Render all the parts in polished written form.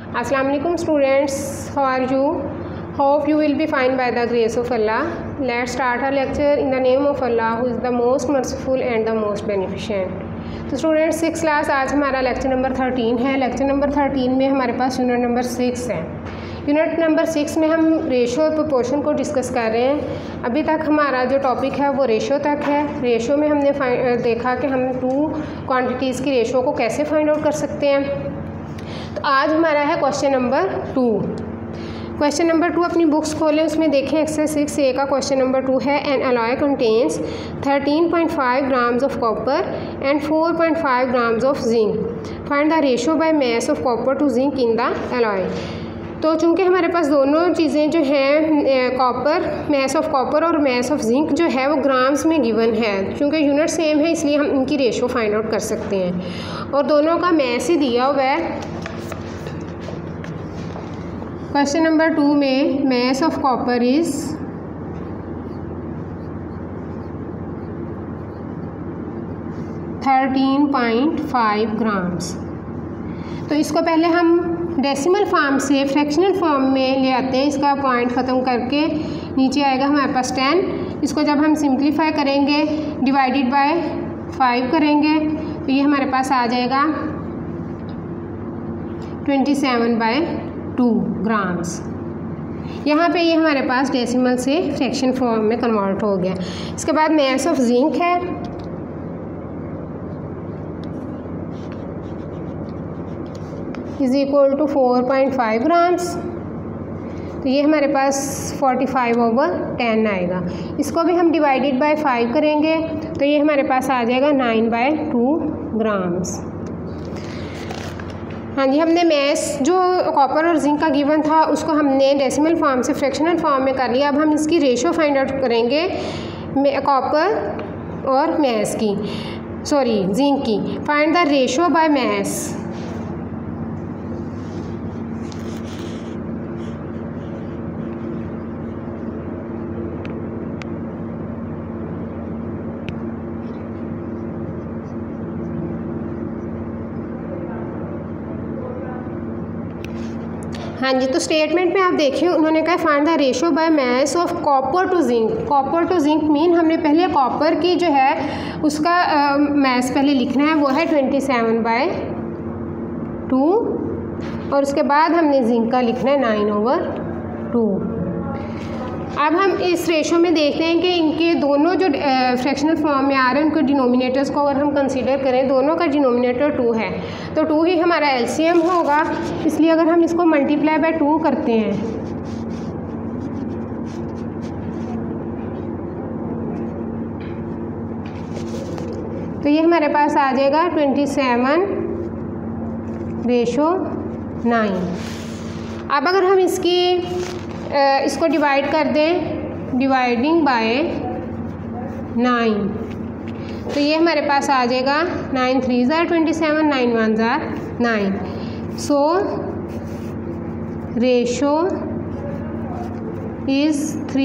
Assalamu alaikum students, how are you? Hope you will be fine by the grace of Allah. Let's start our lecture in the name of Allah who is the most merciful and the most beneficent. तो students 6 class आज हमारा lecture number 13 है। Lecture number 13 में हमारे पास unit number 6 है। Unit number 6 में हम ratio और प्रोपोर्शन को डिस्कस कर रहे हैं। अभी तक हमारा जो टॉपिक है वो रेशो तक है। रेशो में हमने देखा कि हम टू क्वांटिटीज़ की रेशो को कैसे फाइंड आउट कर सकते हैं। तो आज हमारा है क्वेश्चन नंबर 2। क्वेश्चन नंबर 2 अपनी बुक्स खोलें, उसमें देखें एक्सरसाइज 6A का क्वेश्चन नंबर 2 है। An alloy contains 13.5 grams of copper and 4.5 grams of zinc. Find the ratio by mass of copper to zinc in the alloy. तो चूँकि हमारे पास दोनों चीज़ें जो हैं कॉपर, मास ऑफ कॉपर और मास ऑफ जिंक जो है वो ग्राम्स में गिवन है। चूँकि यूनिट सेम है इसलिए हम इनकी रेशो फाइंड आउट कर सकते हैं और दोनों का मास ही दिया हुआ है। क्वेश्चन नंबर 2 में mass of copper is 13.5 grams. तो इसको पहले हम डेसिमल फॉर्म से फ्रैक्शनल फॉर्म में ले आते हैं। इसका पॉइंट ख़त्म करके नीचे आएगा हमारे पास 10। इसको जब हम सिंप्लीफाई करेंगे डिवाइडेड बाय 5 करेंगे तो ये हमारे पास आ जाएगा 27/2 ग्राम्स। यहाँ पे ये हमारे पास डेसिमल से फ्रैक्शन फॉर्म में कन्वर्ट हो गया। इसके बाद मास ऑफ जिंक है, इज़ इक्वल टू 4.5 ग्राम्स। तो ये हमारे पास 45/10 आएगा। इसको भी हम डिवाइडेड बाय 5 करेंगे तो ये हमारे पास आ जाएगा 9/2 ग्राम्स। हाँ जी, हमने मास जो कॉपर और जिंक का गिवन था उसको हमने डेसिमल फॉर्म से फ्रैक्शनल फॉर्म में कर लिया। अब हम इसकी रेशो फाइंड आउट करेंगे कॉपर और मास की, सॉरी जिंक की। Find the ratio by mass. हाँ जी, तो स्टेटमेंट में आप देखिए उन्होंने कहा find the ratio by mass of copper to zinc. Copper to zinc mean हमने पहले कॉपर की जो है उसका मास पहले लिखना है, वो है 27/2 और उसके बाद हमने जिंक का लिखना है 9/2। अब हम इस रेशो में देखते हैं कि इनके दोनों जो फ्रैक्शनल फॉर्म में आ रहे हैं उनके डिनोमिनेटर्स को अगर हम कंसीडर करें, दोनों का डिनोमिनेटर 2 है तो 2 ही हमारा एलसीएम होगा। इसलिए अगर हम इसको मल्टीप्लाई बाय 2 करते हैं तो ये हमारे पास आ जाएगा 27/9। अब अगर हम इसको डिवाइड कर दें डिवाइडिंग बाय 9 तो ये हमारे पास आ जाएगा 9 3s are 27, 9 1s are 9। So ratio is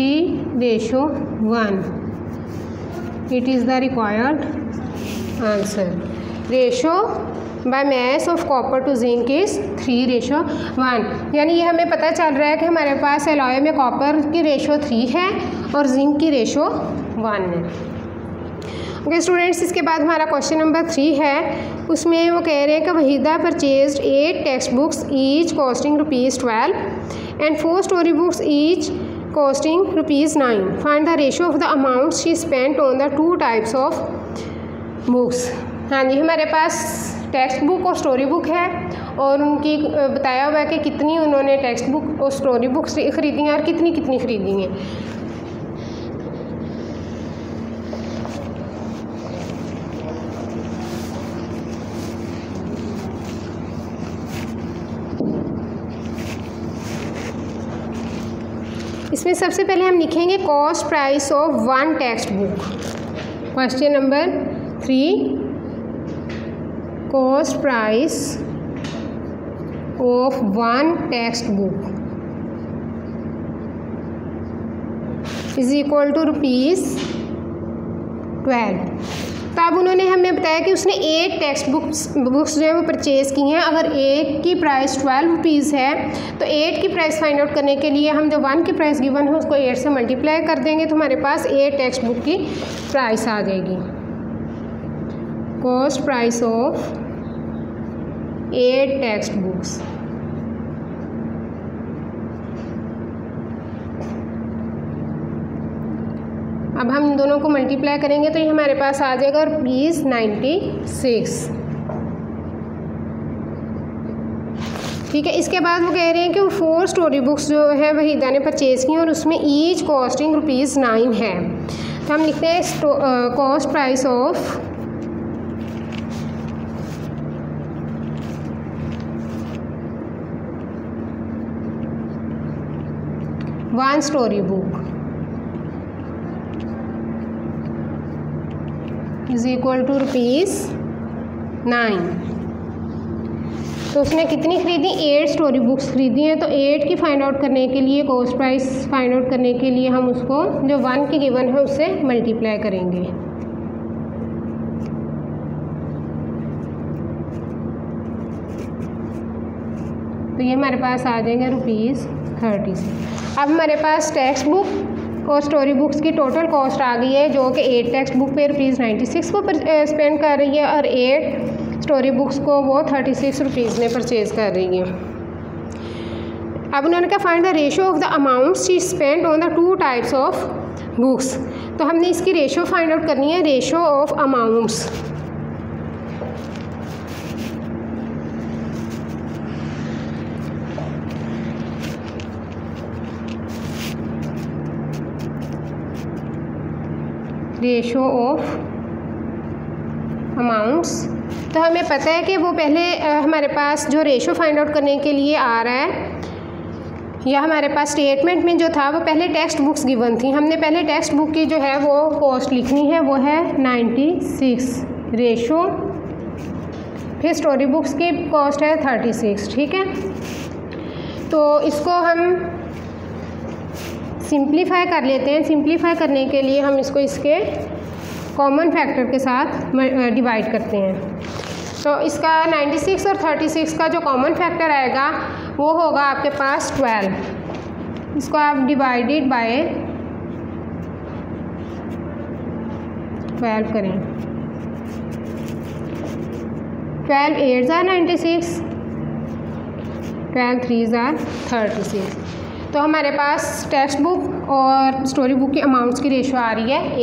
3:1। It is the required answer. Ratio by mass of copper to zinc is 3:1। यानी ये हमें पता चल रहा है कि हमारे पास एलॉय में कॉपर की रेशो 3 है और जिंक की रेशो 1 है। ओके स्टूडेंट्स, इसके बाद हमारा क्वेश्चन नंबर 3 है। उसमें वो कह रहे हैं कि Waheeda purchased 8 text books each costing ₹12 and 4 story books each costing ₹9। Find the ratio of the amount she spent on the 2 types of books. हाँ जी, हमारे पास टेक्स्ट बुक और स्टोरी बुक है और उनकी बताया हुआ है कि कितनी उन्होंने टेक्स्ट बुक और स्टोरी बुक्स ख़रीदी हैं और कितनी ख़रीदी हैं। इसमें सबसे पहले हम लिखेंगे cost price of 1 text book. Question number 3, cost price of 1 text book is equal to ₹12। तो अब उन्होंने हमें बताया कि उसने 8 टेक्स्ट बुक्स जो है वो परचेज़ की हैं। अगर एक की प्राइस 12 रुपीज़ है तो 8 की प्राइस फाइंड आउट करने के लिए हम जो 1 की प्राइस गिवन है उसको 8 से मल्टीप्लाई कर देंगे तो हमारे पास 8 टेक्स्ट बुक की प्राइस आ जाएगी। Cost price of 8 text books. अब हम इन दोनों को मल्टीप्लाई करेंगे तो ये हमारे पास आ जाएगा ₹96। ठीक है, इसके बाद वो कह रहे हैं कि वो 4 स्टोरी बुक्स जो है वहीदा ने परचेज़ की और उसमें ईच कॉस्टिंग ₹9 है। तो हम लिखते हैं cost price of one story book is equal to ₹9। तो उसने कितनी खरीदी? 8 स्टोरी बुक्स खरीदी हैं। तो 8 की फाइंड आउट करने के लिए, कॉस्ट प्राइस फाइंड आउट करने के लिए हम उसको जो 1 की गिवन है उससे मल्टीप्लाई करेंगे। तो ये हमारे पास आ जाएंगे ₹30। अब हमारे पास टेक्स्ट बुक और स्टोरी बुक्स की टोटल कॉस्ट आ गई है जो कि 8 टेक्स्ट बुक पे ₹96 को स्पेंड कर रही है और 8 स्टोरी बुक्स को वो ₹36 में परचेज़ कर रही है। अब उन्होंने कहा find the ratio of the amount she spend on the 2 types of books. तो हमने इसकी रेशियो फाइंड आउट करनी है, ratio of amounts. Ratio of amounts. तो हमें पता है कि वो पहले हमारे पास जो रेशो फाइंड आउट करने के लिए आ रहा है या हमारे पास स्टेटमेंट में जो था वो पहले टेक्स्ट बुक्स गिवन थी। हमने पहले टेक्स्ट बुक की जो है वो कॉस्ट लिखनी है, वो है 96 रेशो, फिर स्टोरी बुक्स की कॉस्ट है 36। ठीक है, तो इसको हम सिंप्लीफाई कर लेते हैं। सिंप्लीफाई करने के लिए हम इसको इसके कॉमन फैक्टर के साथ डिवाइड करते हैं। तो इसका 96 और 36 का जो कॉमन फैक्टर आएगा वो होगा आपके पास 12। इसको आप डिवाइडेड बाय 12 करें। 12 8s are 96, 12 3s are 36। तो हमारे पास टेक्स्ट बुक और स्टोरी बुक की अमाउंट्स की रेशो आ रही है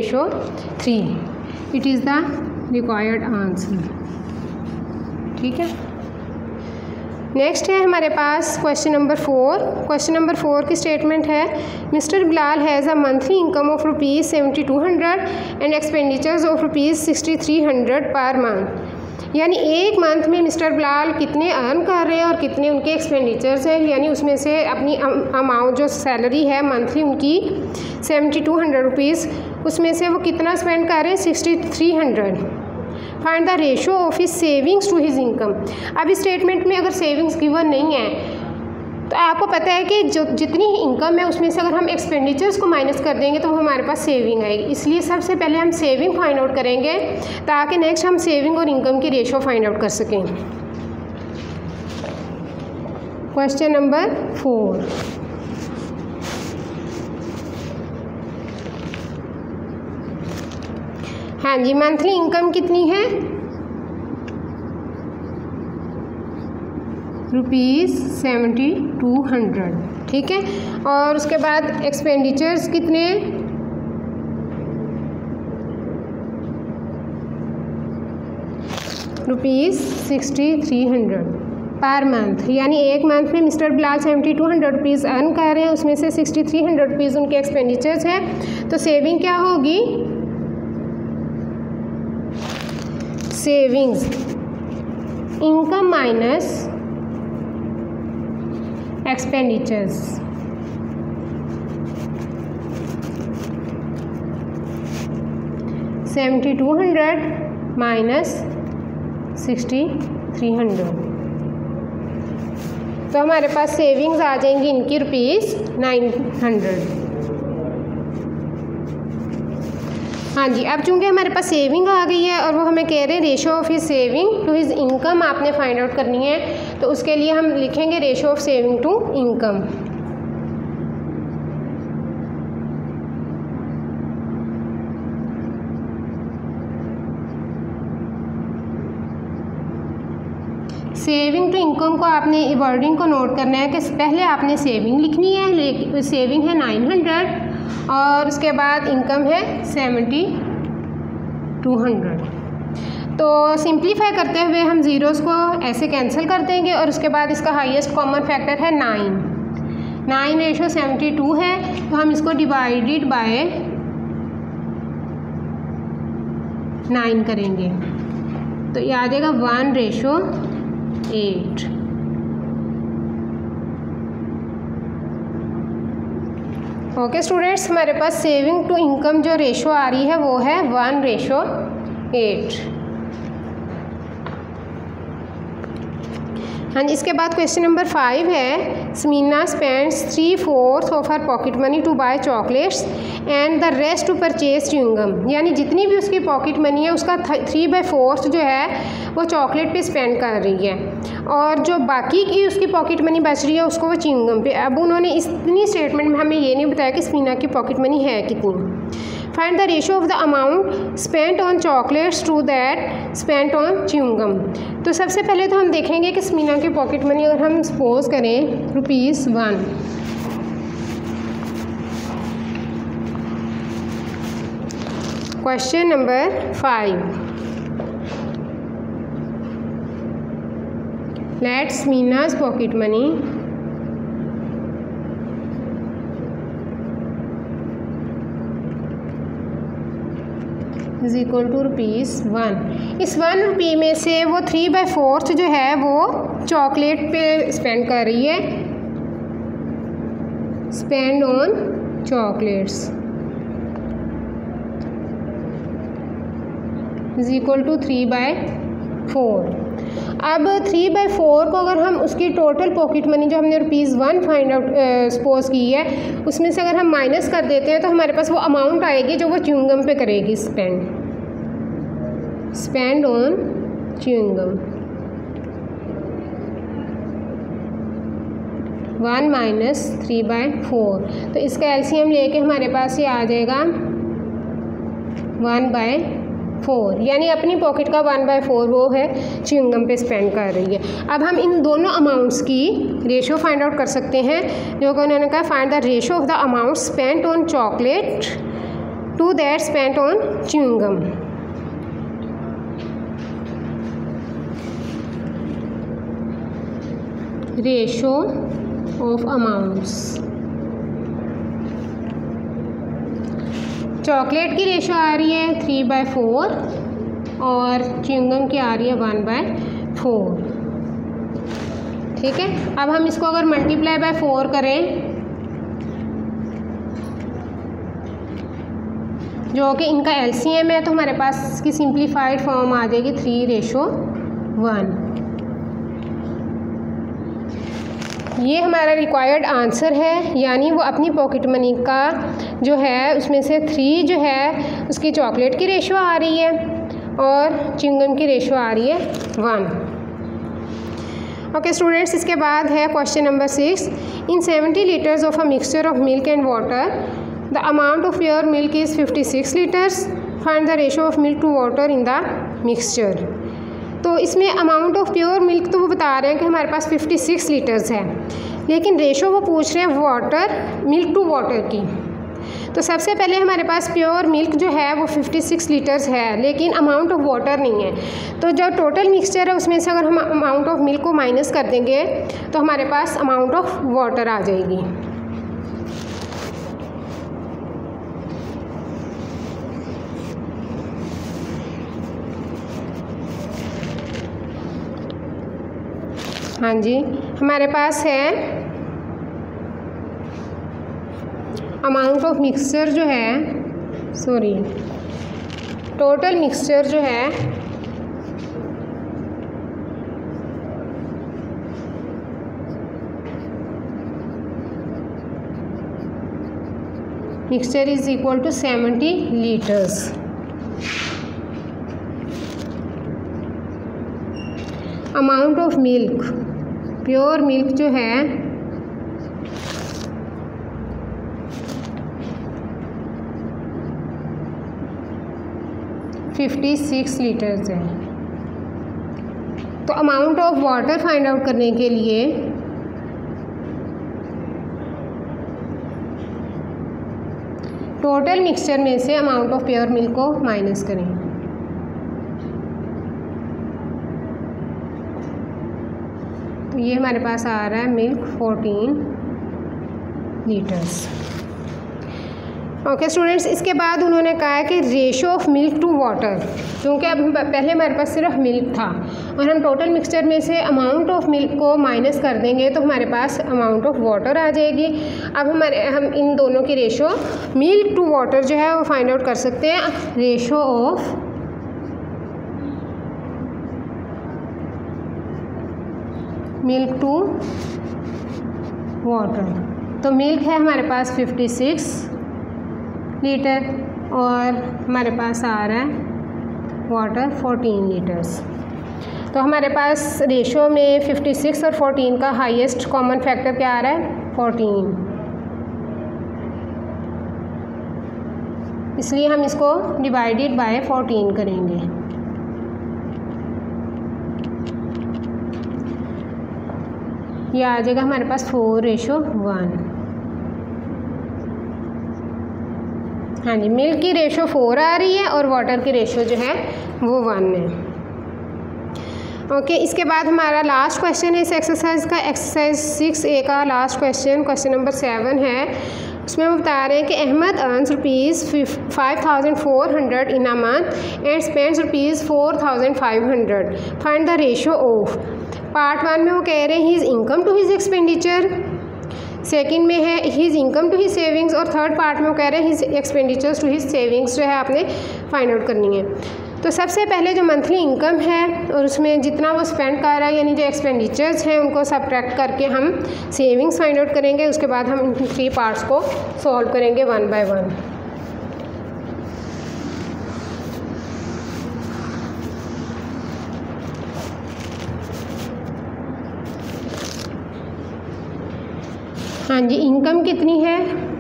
8:3। It is the required answer. ठीक है, नेक्स्ट है हमारे पास क्वेश्चन नंबर 4। क्वेश्चन नंबर 4 की स्टेटमेंट है mister Bilal has a monthly income of ₹7200 and expenditures of ₹6300 per month. यानी एक मंथ में मिस्टर बिलाल कितने अर्न कर रहे हैं और कितने उनके एक्सपेंडिचर्स हैं, यानी उसमें से अपनी अमाउंट जो सैलरी है मंथली उनकी ₹7200, उसमें से वो कितना स्पेंड कर रहे हैं 6300। Find the ratio of his savings to his income. अब इस स्टेटमेंट में अगर सेविंग्स गिवन नहीं है तो आपको पता है कि जो जितनी इनकम है उसमें से अगर हम एक्सपेंडिचर्स को माइनस कर देंगे तो हमारे पास सेविंग आएगी। इसलिए सबसे पहले हम सेविंग फाइंड आउट करेंगे ताकि नेक्स्ट हम सेविंग और इनकम की रेशो फाइंड आउट कर सकें। Question number 4। हाँ जी, मंथली इनकम कितनी है? ₹7200। ठीक है, और उसके बाद एक्सपेंडिचर्स कितने? ₹6300 पर मंथ। यानी एक मंथ में मिस्टर बिलाल ₹7200 अर्न कर रहे हैं, उसमें से ₹6300 उनके एक्सपेंडिचर्स हैं। तो सेविंग क्या होगी? Savings income minus expenditures. $7200 minus 6300। तो हमारे पास सेविंग्स आ जाएंगी इनकी ₹900। हाँ जी, अब चूँकि हमारे पास सेविंग आ गई है और वो हमें कह रहे हैं ratio of his saving to his income आपने फाइंड आउट करनी है, तो उसके लिए हम लिखेंगे ratio of saving to income. Saving to income को आपने वर्डिंग को नोट करना है कि पहले आपने सेविंग लिखनी है, लेकिन सेविंग है 900 और उसके बाद इनकम है 7200। तो सिंप्लीफाई करते हुए हम ज़ीरोज़ को ऐसे कैंसिल कर देंगे और उसके बाद इसका हाईएस्ट कॉमन फैक्टर है 9 रेशो 72 है, तो हम इसको डिवाइडेड बाय 9 करेंगे तो ये आ जाएगा 1:8। ओके स्टूडेंट्स, हमारे पास सेविंग टू इनकम जो रेशो आ रही है वो है 1:8। हाँ जी, इसके बाद क्वेश्चन नंबर 5 है Smeena spends 3/4 of her pocket money to buy chocolates and the rest to purchase chewing gum. यानी जितनी भी उसकी पॉकेट मनी है उसका 3/4 जो है वो चॉकलेट पे स्पेंड कर रही है और जो बाकी की उसकी पॉकेट मनी बच रही है उसको वो च्युइंगम पे। अब उन्होंने इतनी स्टेटमेंट में हमें ये नहीं बताया कि स्मीना की पॉकेट मनी है कितनी। Find the ratio of the amount spent on chocolates to that spent on chewing gum. तो सबसे पहले तो हम देखेंगे कि स्मीना की पॉकेट मनी अगर हम सपोज करें ₹1। क्वेश्चन नंबर 5, लेट स्मीना's pocket money is equal to ₹1। इस ₹1 में से वो 3/4 जो है वो चॉकलेट पे स्पेंड कर रही है, spend on chocolates is equal to 3/4। अब 3/4 को अगर हम उसकी टोटल पॉकेट मनी जो हमने ₹1 फाइंड आउट सपोज की है उसमें से अगर हम माइनस कर देते हैं तो हमारे पास वो अमाउंट आएगी जो वो च्युइंगम पे करेगी स्पेंड ऑन च्युइंगम। 1 माइनस 3/4, तो इसका एलसीएम लेके हमारे पास ये आ जाएगा 1/4, यानी अपनी पॉकेट का 1/4 वो है च्युइंगम पे स्पेंड कर रही है। अब हम इन दोनों अमाउंट्स की रेशो फाइंड आउट कर सकते हैं, जो कि उन्होंने कहा find the ratio of the amount spent on chocolate to that spent on chewing gum. Ratio of amounts, chocolate की रेशो आ रही है 3/4 और च्युइंगम की आ रही है 1/4। ठीक है, अब हम इसको अगर मल्टीप्लाई बाय 4 करें जो कि इनका एलसीएम है तो हमारे पास इसकी सिंप्लीफाइड फॉर्म आ जाएगी 3:1। ये हमारा रिक्वायर्ड आंसर है, यानी वो अपनी पॉकेट मनी का जो है उसमें से 3 जो है उसकी चॉकलेट की रेशो आ रही है और च्युइंगम की रेशो आ रही है 1। ओके स्टूडेंट्स, इसके बाद है question number 6। In 70 litres of a mixture of milk and water the amount of pure milk is 56 litres. Find the ratio of milk to water in the mixture. तो इसमें amount of pure milk तो वो बता रहे हैं कि हमारे पास 56 litres है, लेकिन रेशो वो पूछ रहे हैं वाटर मिल्क टू वाटर की। तो सबसे पहले हमारे पास प्योर मिल्क जो है वो 56 लीटर्स है, लेकिन अमाउंट ऑफ वाटर नहीं है। तो जो टोटल मिक्सचर है उसमें से अगर हम अमाउंट ऑफ मिल्क को माइनस कर देंगे तो हमारे पास अमाउंट ऑफ वाटर आ जाएगी। हाँ जी, हमारे पास है अमाउंट ऑफ मिक्सचर जो है, सॉरी टोटल मिक्सचर जो है mixture is equal to 70 litres. Amount of milk, pure milk जो है 56 लीटर्स है। तो amount of water find out करने के लिए टोटल मिक्सचर में से अमाउंट ऑफ प्योर मिल्क को माइनस करें। तो ये हमारे पास आ रहा है मिल्क 14 लीटर्स। ओके स्टूडेंट्स, इसके बाद उन्होंने कहा है कि ratio of milk to water, क्योंकि अब पहले हमारे पास सिर्फ मिल्क था और हम टोटल मिक्सचर में से अमाउंट ऑफ मिल्क को माइनस कर देंगे तो हमारे पास अमाउंट ऑफ वाटर आ जाएगी। अब हम इन दोनों की रेशो मिल्क टू वाटर जो है वो फाइंड आउट कर सकते हैं। Ratio of milk to water, तो मिल्क है हमारे पास 56 लीटर और हमारे पास आ रहा है वाटर 14 लीटर्स। तो हमारे पास रेशो में 56 और 14 का हाईएस्ट कॉमन फैक्टर क्या आ रहा है 14, इसलिए हम इसको डिवाइडेड बाय 14 करेंगे। यह आ जाएगा हमारे पास 4:1। हाँ जी, मिल्क की रेशो 4 आ रही है और वाटर की रेशो जो है वो 1 है। ओके, इसके बाद हमारा लास्ट क्वेश्चन है इस एक्सरसाइज का, एक्सरसाइज 6A का लास्ट क्वेश्चन, क्वेश्चन नंबर 7 है। उसमें वो बता रहे हैं कि Ahmed earns ₹5,400 in a month and spends ₹4,500, find the ratio of. Part 1 में वो कह रहे हैं his income to his expenditure, second में है his income to his savings और थर्ड पार्ट में वो कह रहे हैं his expenditures to his savings जो है आपने फाइंड आउट करनी है। तो सबसे पहले जो मंथली इनकम है और उसमें जितना वो स्पेंड कर रहा है यानी जो एक्सपेंडिचर्स हैं उनको सब्ट्रैक्ट करके हम सेविंग्स फाइंड आउट करेंगे। उसके बाद हम इन 3 पार्ट्स को सॉल्व करेंगे 1 बाय 1। हाँ जी, इनकम कितनी है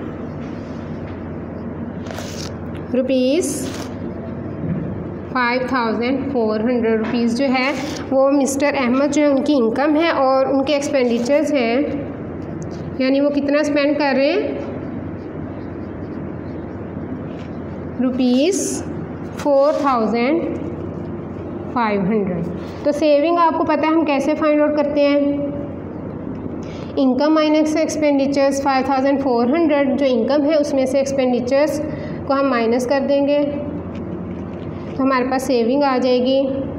₹5,400 जो है वो मिस्टर अहमद जो है उनकी इनकम है और उनके एक्सपेंडिचर्स हैं यानी वो कितना स्पेंड कर रहे हैं ₹4,500। तो सेविंग आपको पता है हम कैसे फाइंड आउट करते हैं, इनकम माइनस एक्सपेंडिचर्स 5,400 जो इनकम है उसमें से एक्सपेंडिचर्स को हम माइनस कर देंगे तो हमारे पास सेविंग आ जाएगी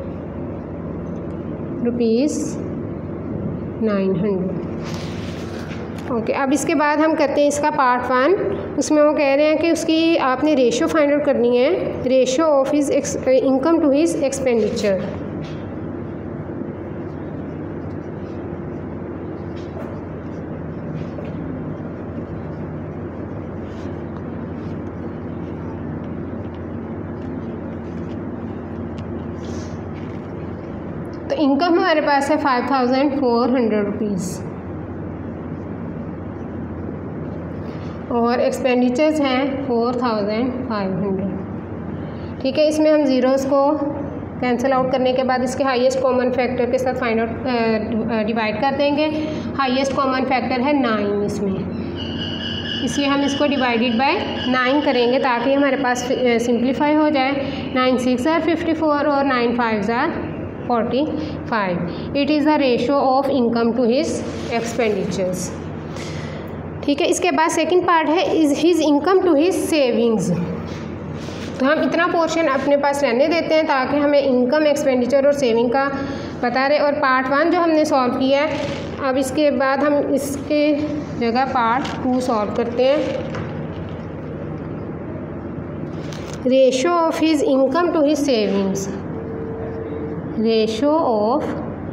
₹900। ओके, अब इसके बाद हम करते हैं इसका पार्ट 1। उसमें वो कह रहे हैं कि उसकी आपने रेशो फाइंड आउट करनी है, ratio of his income to his expenditure. तो इनकम हमारे पास है ₹5,400 और एक्सपेंडिचर्स हैं 4,500। ठीक है, इसमें हम ज़ीरोज़ को कैंसिल आउट करने के बाद इसके हाईएस्ट कॉमन फैक्टर के साथ फाइंड आउट डिवाइड कर देंगे। हाईएस्ट कॉमन फैक्टर है 9 इसमें, इसलिए हम इसको डिवाइडेड बाय 9 करेंगे ताकि हमारे पास सिंप्लीफाई हो जाए। 9 6 are 54 और 9 5 are 45। It is the ratio of income to his expenditures. ठीक है, इसके बाद सेकंड पार्ट है is his income to his savings. तो हम इतना पोर्शन अपने पास रहने देते हैं ताकि हमें इनकम, एक्सपेंडिचर और सेविंग का पता रहे। और पार्ट 1 जो हमने सॉल्व किया है, अब इसके बाद हम इसके जगह पार्ट 2 सॉल्व करते हैं। Ratio of his income to his savings, ratio of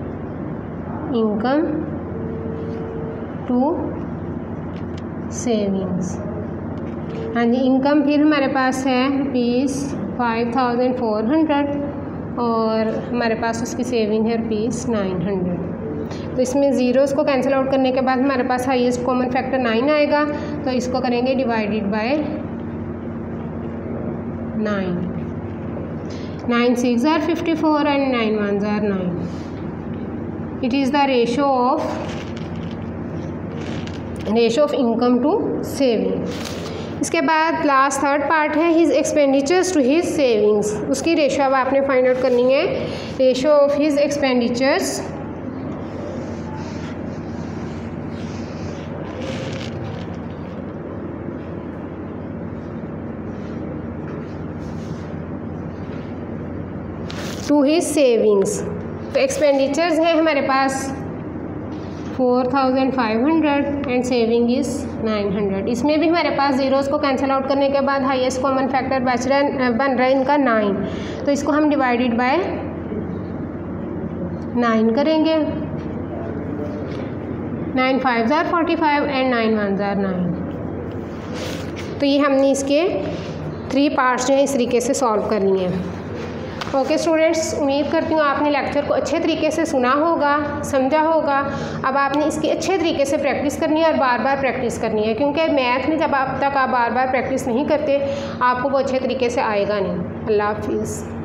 income to savings. हाँ जी, इनकम फिर हमारे पास है 5400 और हमारे पास उसकी सेविंग है ₹900। तो इसमें ज़ीरोज़ को कैंसिल आउट करने के बाद हमारे पास हाईएस्ट कॉमन फैक्टर 9 आएगा, तो इसको करेंगे divided by 9। 9 6 are 54 and 9 1s are 9. It is the ratio of income to saving. इसके बाद लास्ट थर्ड पार्ट है his expenditures to his savings. उसकी रेशो अब आपने फाइंड आउट करनी है। Ratio of his expenditures to his savings. तो expenditures हैं हमारे पास 4500 एंड सेविंग इज़ 900। इसमें भी हमारे पास ज़ीरोज़ को कैंसिल आउट करने के बाद हाईएस्ट कॉमन फैक्टर बन रहा है इनका 9, तो इसको हम डिवाइडेड बाय 9 करेंगे। 9 5s are 45 and 9 1s are 9। तो ये हमने इसके 3 पार्ट्स जो हैं इस तरीके से सॉल्व करनी है। ओके स्टूडेंट्स, उम्मीद करती हूँ आपने लेक्चर को अच्छे तरीके से सुना होगा, समझा होगा। अब आपने इसकी अच्छे तरीके से प्रैक्टिस करनी है और बार बार प्रैक्टिस करनी है, क्योंकि मैथ में जब आप बार बार प्रैक्टिस नहीं करते आपको वो अच्छे तरीके से आएगा नहीं। अल्लाह हाफिज़।